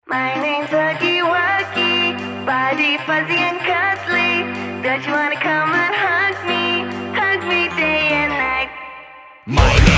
My name's Huggy Wuggy, body fuzzy and cuddly. Don't you wanna come and hug me day and night? My